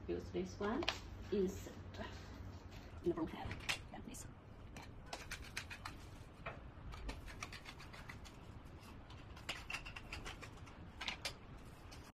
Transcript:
use this one insert in the broom head.